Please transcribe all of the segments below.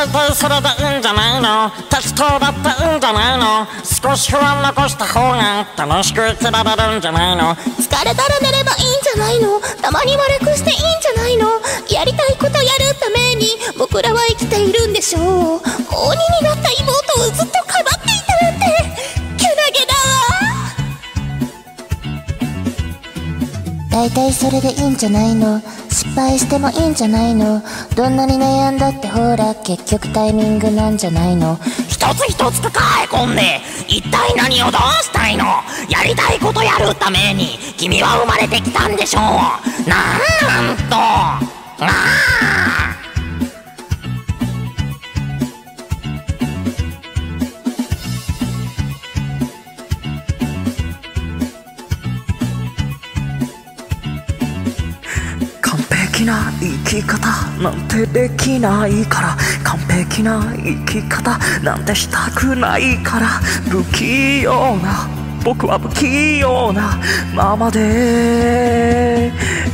大体それでいいんじゃないの。適当だっていいんじゃないの。少し不安残した方が楽しく生きられるんじゃないの。 疲れたら寝ればいいんじゃないの。たまに悪くしていいんじゃないの。やりたいことやるために僕らは生きているんでしょう。鬼になった妹をずっとかばっていたなんてけなげだわ。 大体それでいいんじゃないの。失敗してもいいんじゃないの。どんなに悩んだってほら結局タイミングなんじゃないの。 一つ一つ抱え込んで一体何をどうしたいの。やりたいことやるために君は生まれてきたんでしょう。なんと完璧な生き方なんてできないから、完璧な生き方なんてしたくないから、不器用な僕は不器用なままで、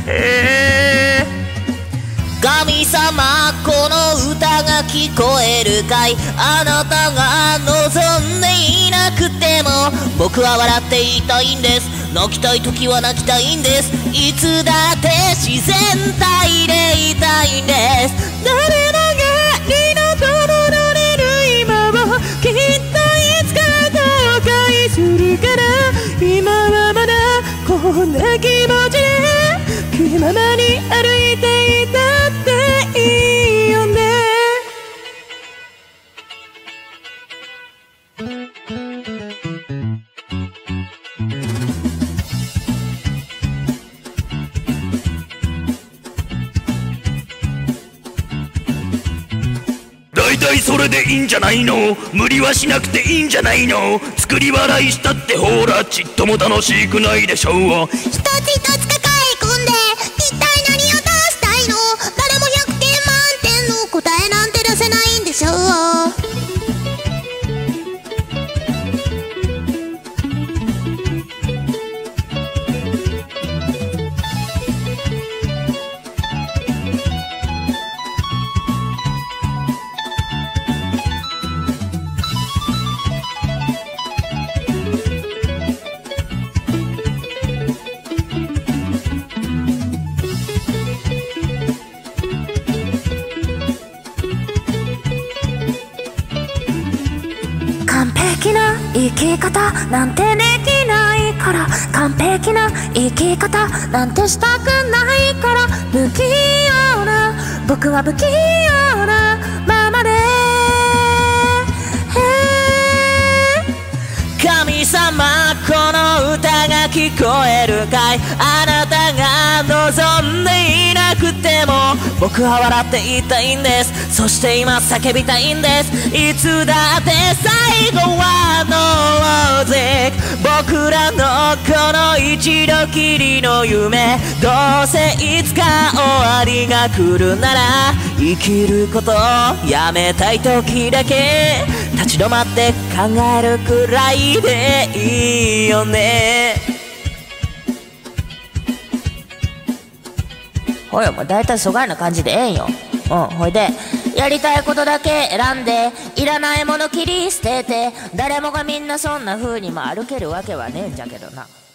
神様この歌が聞こえるかい。あなたが望んでいなくても僕は笑っていたいんです。泣きたい時は泣きたいんです。いつだって自然体でいたいんです。誰もが二度と戻れる今をきっといつか後悔するから、今はまだこんな気持ちで気ままに歩いていたっていいよね。 大体それでいいんじゃないの。無理はしなくていいんじゃないの。作り笑いしたってほらちっとも楽しくないでしょう。 一つ一つ抱え込んで一体何をどうしたいの。誰も100点満点の答えなんて出せないんでしょう。 完璧な生き方なんてできないから、完璧な生き方なんてしたくないから、不器用な僕は不器用なままで、 神様この歌が聞こえるかい。あなたが望んでいなくても僕は笑っていたいんです。そして今叫びたいんです。いつだって最後はノーゼ僕らのこの一度きりの夢、どうせいつか終わりが来るなら生きることをやめたい時だけ立ち止まって考えるくらいでいいよね。 ほいもう大体そがいな感じでええんよ。ほいでやりたいことだけ選んでいらないもの切り捨てて、誰もがみんなそんな風にも歩けるわけはねえんじゃけどな。